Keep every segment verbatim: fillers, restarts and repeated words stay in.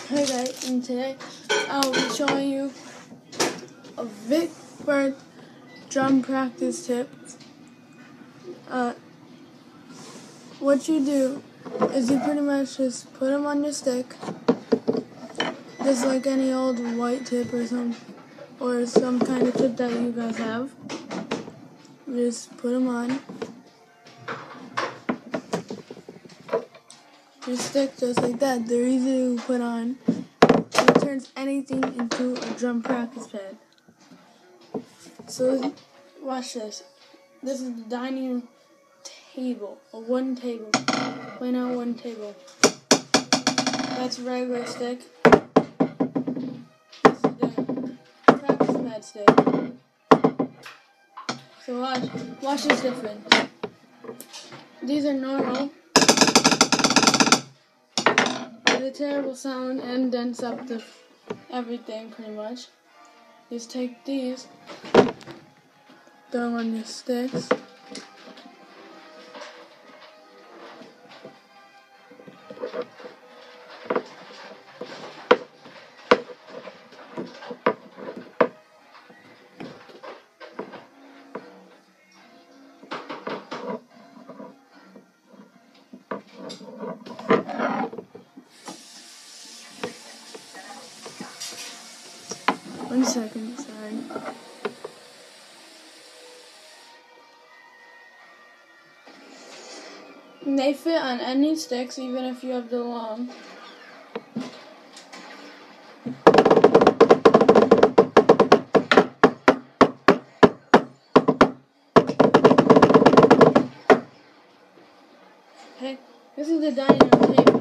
Hey guys, and today I'll be showing you a Vic Firth drum practice tip. Uh, what you do is you pretty much just put them on your stick, just like any old white tip or some, or some kind of tip that you guys have. Just put them on your stick just like that. They're easy to put on. It turns anything into a drum practice pad. So watch this. This is the dining room table, a wooden table, plain out wooden table. That's a regular stick. This is the practice pad stick. So watch, watch this difference. These are normal. The terrible sound and dents up the everything pretty much. Just take these, throw them on your sticks. One second, sorry. And they fit on any sticks, even if you have the long. Okay, this is the dining room table.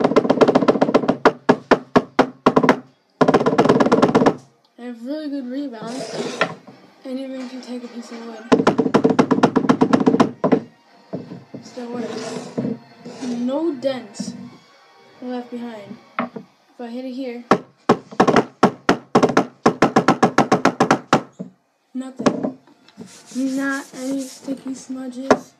They have really good rebound, and even if you take a piece of wood, it still works. No dents left behind. If I hit it here, nothing. Not any sticky smudges.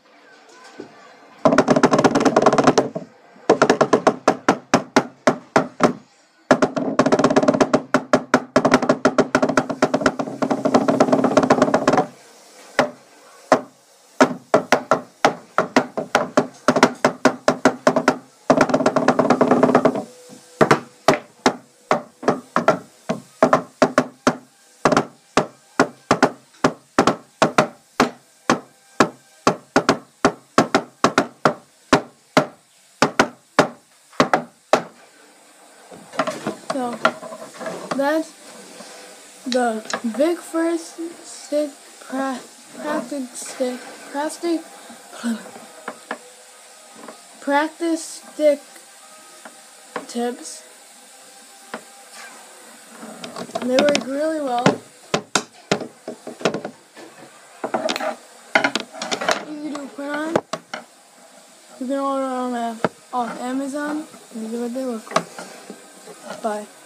So that's the Vic Firth stick pra practice stick practice practice stick tips. They work really well. Easy to put on. You can order them off Amazon. These are what they look like. Bye.